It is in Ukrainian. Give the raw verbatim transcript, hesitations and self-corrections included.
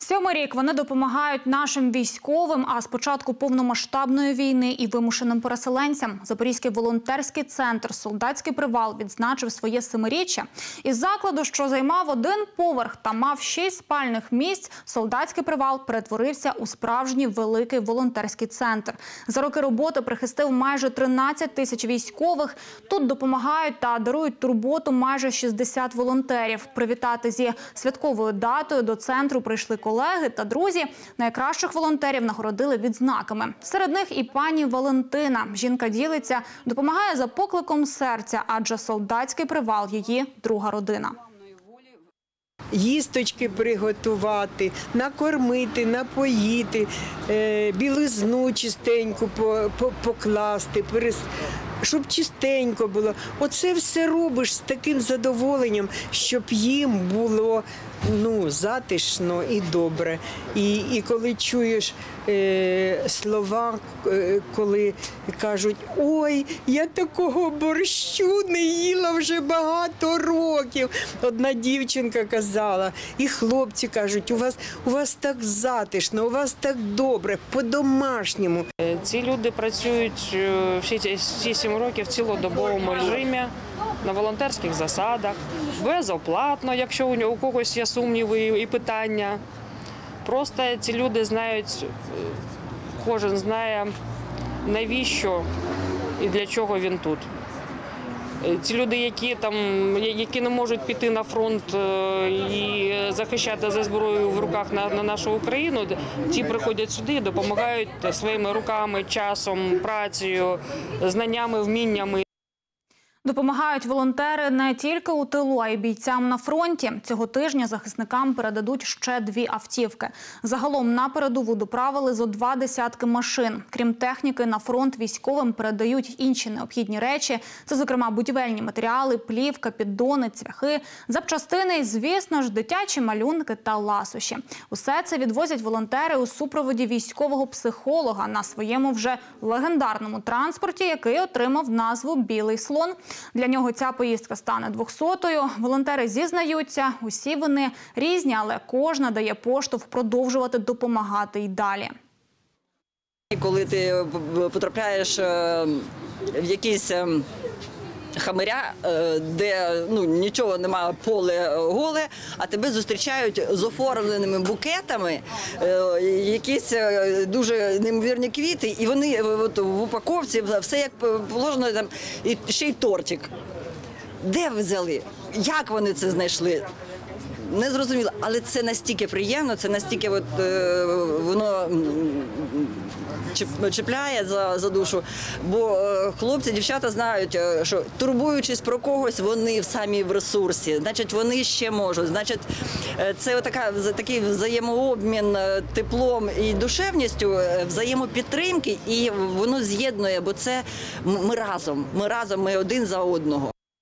Сьомий рік вони допомагають нашим військовим, а з початку повномасштабної війни і вимушеним переселенцям. Запорізький волонтерський центр «Солдатський привал» відзначив своє семиріччя. Із закладу, що займав один поверх та мав шість спальних місць, «Солдатський привал» перетворився у справжній великий волонтерський центр. За роки роботи прихистив майже тринадцять тисяч військових. Тут допомагають та дарують турботу майже шістдесят волонтерів. Привітати зі святковою датою до центру прийшли колеги. Колеги та друзі. Найкращих волонтерів нагородили відзнаками. Серед них і пані Валентина. Жінка ділиться, допомагає за покликом серця, адже «Солдатський привал» – її друга родина. Їсточки приготувати, накормити, напоїти, білизну чистеньку покласти, щоб чистенько було. Оце все робиш з таким задоволенням, щоб їм було ну, затишно і добре. І, і коли чуєш е, слова, е, коли кажуть, ой, я такого борщу не їла вже багато років. Одна дівчинка казала, і хлопці кажуть, у вас, у вас так затишно, у вас так добре, по-домашньому. Ці люди працюють всі ці сім років в цілодобовому режимі, на волонтерських засадах, безоплатно, якщо у когось є сумніви і питання. Просто ці люди знають, кожен знає, навіщо і для чого він тут. Ці люди, які, там, які не можуть піти на фронт і захищати за зброєю в руках на, на нашу Україну, ті приходять сюди і допомагають своїми руками, часом, працею, знаннями, вміннями. Допомагають волонтери не тільки у тилу, а й бійцям на фронті. Цього тижня захисникам передадуть ще дві автівки. Загалом на передову доправили зо два десятки машин. Крім техніки, на фронт військовим передають інші необхідні речі. Це, зокрема, будівельні матеріали, плівка, піддони, цвяхи, запчастини і, звісно ж, дитячі малюнки та ласощі. Усе це відвозять волонтери у супроводі військового психолога на своєму вже легендарному транспорті, який отримав назву «Білий слон». Для нього ця поїздка стане двохсотою. Волонтери зізнаються, усі вони різні, але кожна дає поштовх продовжувати допомагати й далі. Коли ти потрапляєш в якісь хамиря, де ну, нічого немає, поле голе, а тебе зустрічають з оформленими букетами, якісь дуже неймовірні квіти, і вони от, в упаковці, все як положено, там, і ще й тортик. Де ви взяли? Як вони це знайшли? Не зрозуміло, але це настільки приємно, це настільки от, е, воно чіпляє за, за душу, бо е, хлопці, дівчата знають, що турбуючись про когось, вони самі в ресурсі, значить вони ще можуть, значить це така, такий взаємообмін теплом і душевністю, взаємопідтримки, і воно з'єднує, бо це ми разом, ми разом, ми один за одного.